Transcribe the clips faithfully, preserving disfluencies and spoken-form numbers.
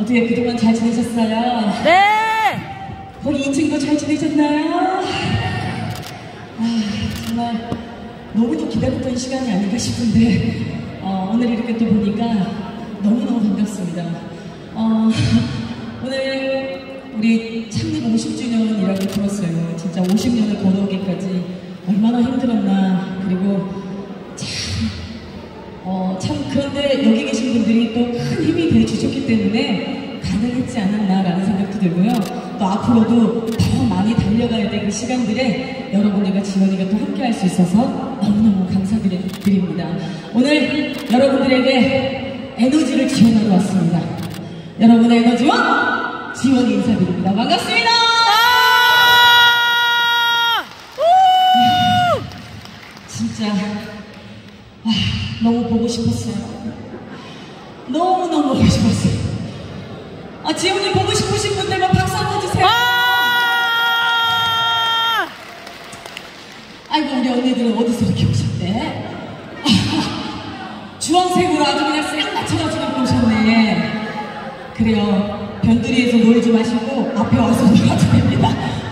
어떻게 그동안 잘 지내셨어요? 네! 거기 이 층도 잘 지내셨나요? 아, 정말 너무도 기다렸던 시간이 아닌가 싶은데 어, 오늘 이렇게 또 보니까 너무너무 반갑습니다. 어, 오늘 우리 창립 오십 주년이라고 들었어요. 진짜 오십 년을 걸어오기까지 얼마나 힘들었나. 그리고 참, 어, 참 그런데 여기 계신 분들이 또 큰 힘이 돼주셨기 때문에 가능했지 않았나라는 생각도 들고요. 또 앞으로도 더 많이 달려가야 될 그 시간들에 여러분들과 지원이가 또 함께 할 수 있어서 너무너무 감사드립니다. 오늘 여러분들에게 에너지를 지원하러 왔습니다. 여러분의 에너지와 지원이 인사드립니다. 반갑습니다. 진짜 와, 너무 보고 싶었어요. 너무너무 보고 싶었어요. 아, 지훈이 보고 싶으신 분들만 박수 한번 주세요. 아이고, 우리 언니들은 어디서 이렇게 오셨대? 주황색으로 아주 그냥 싹 맞춰가지고 이렇게 오셨네. 그래요. 변두리에서 놀지 마시고 앞에 와서 놀아도 됩니다.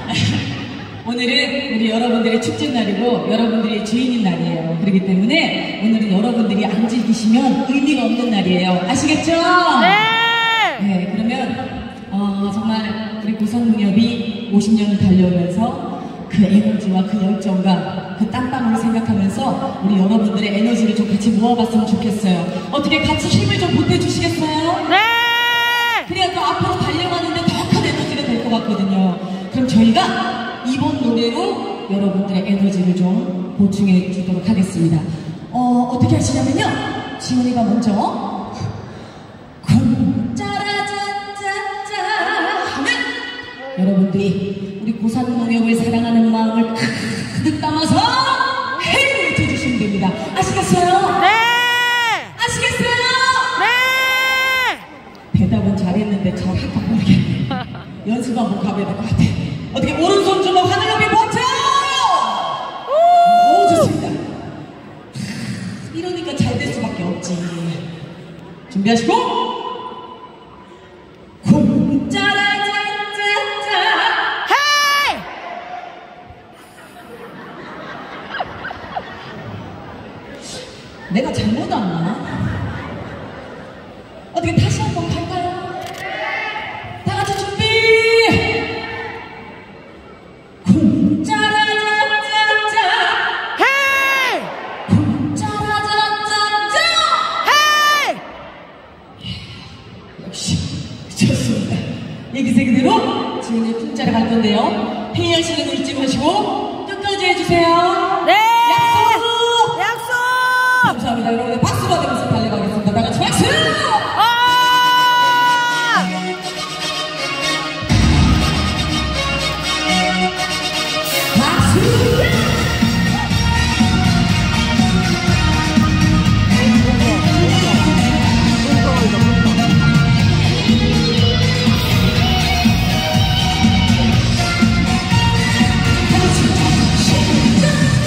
오늘은 우리 여러분들의 축제날이고 여러분들이 주인인 날이에요. 그렇기 때문에 오늘은 여러분들이 안 즐기시면 의미가 없는 날이에요. 아시겠죠? 네! 네, 그러면 어, 정말 우리 고산농협이 오십 년을 달려오면서 그 에너지와 그 열정과 그 땀방울을 생각하면서 우리 여러분들의 에너지를 좀 같이 모아봤으면 좋겠어요. 어떻게 같이 힘을 좀 보태주시겠어요? 네! 그래야 또 앞으로 달려가는데 더 큰 에너지가 될 것 같거든요. 그럼 저희가 이번 노래로 여러분들의 에너지를 좀 보충해 주도록 하겠습니다. 어, 어떻게 하시냐면요. 지원이가 먼저 쿵짜라짜짜짜 하면 여러분들이 우리 고산농협을 사랑하는 마음을 가득 담아서 헤이를 외쳐주시면 됩니다. 아시겠어요? 네! 아시겠어요? 네! 대답은 잘했는데 잘할까 모르겠네. 연습 한번 가봐야 될 것 같아. 어떻게 오른손 주먹 하늘 높이 버텨! 오, 좋습니다. 이러니까 잘 될 수밖에 없지. 준비하시고 쿵짜라짜짜짜 헤이! 내가 잘못 왔나? 어떻게 다시 한번 갈까요? 다 같이 준비! 쿵짜라짜짜짜 헤이! 쿵짜라짜짜짜 헤이! 역시 좋습니다. 얘기세 그대로 지훈이 쿵짜라 갈 건데요. 회의하시는 거 잊지 마시고 끝까지 해주세요. 네! 약속! 약속! 감사합니다. 여러분들 박수 받으면서 달려가겠습니다. 다 같이 박수! 아! 박수! 시작!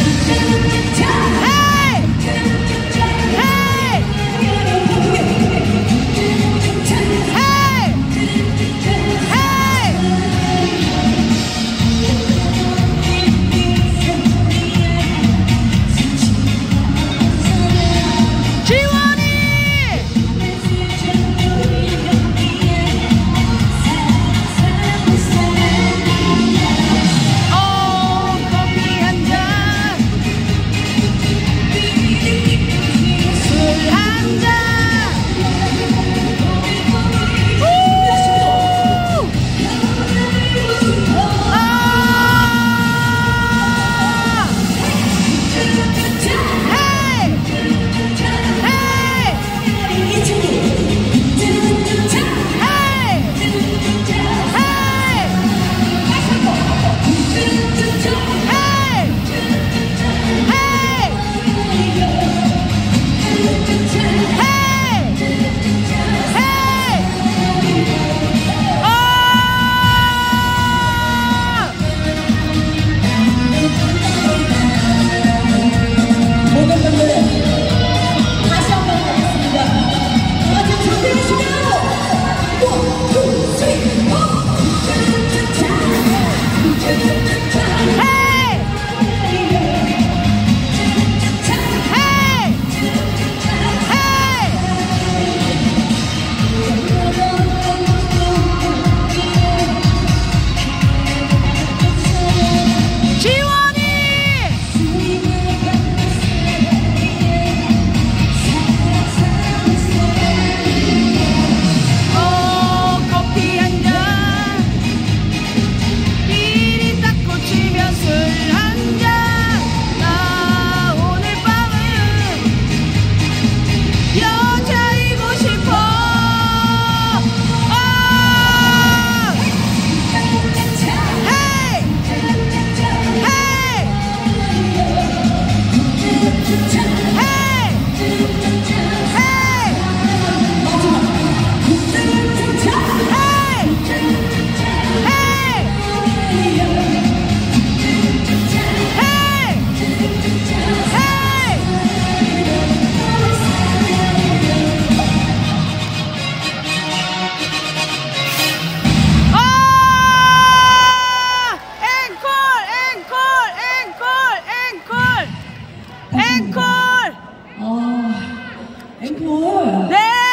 앵콜! 아, 앵콜. 네!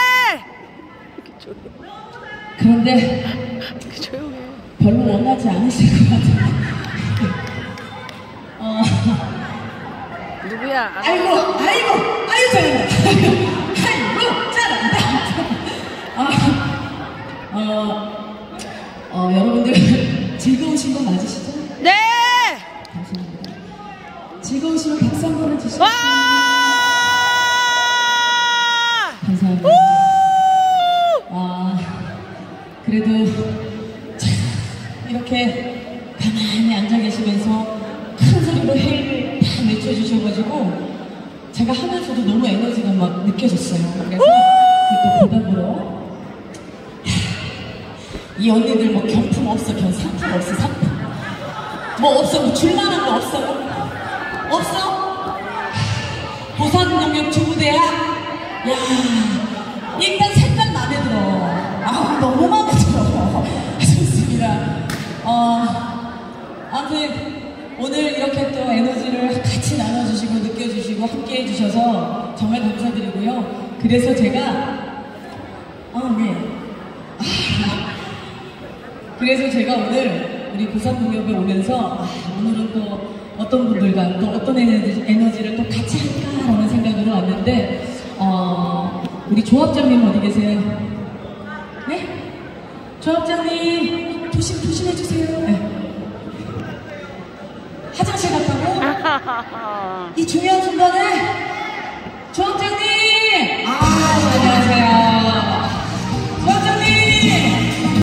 그런데 조용해. 별로 원하지 않으실 것 같아요. 어, 누구야? 아이고, 아이고, 아이고, 잘한다. 아이고, 잘한다. 아, 어, 어, 여러분들 즐거우신 거 맞으시죠? 네! 감사합니다. 즐거우시면 박수 한 번은 주시죠. 와! 감사합니다. 아, 그래도 참 이렇게 가만히 앉아 계시면서 큰 소리로 헤이를 다 외쳐주셔가지고 제가 하면서도 너무 에너지가 막 느껴졌어요. 그래서 또 보답으로 이 언니들 뭐 경품 없어, 견 상품 없어, 상품 뭐 없어, 뭐 줄만한 거 없어요? 없어? 부산농협 주부대학? 야, 일단 색깔 마음에 들어. 아, 너무 마음에 들어. 좋습니다. 어, 아무튼 오늘 이렇게 또 에너지를 같이 나눠주시고 느껴주시고 함께 해주셔서 정말 감사드리고요. 그래서 제가 아, 네. 그래서 제가 오늘 우리 부산농협에 오면서 아, 오늘은 또 어떤 분들과 또 어떤 에너지, 에너지를 또 같이 할까라는 생각으로 왔는데 어, 우리 조합장님 어디 계세요? 네? 조합장님 조심 조심해주세요. 네. 화장실 갔다고? 이 중요한 순간에 조합장님! 아, 안녕하세요.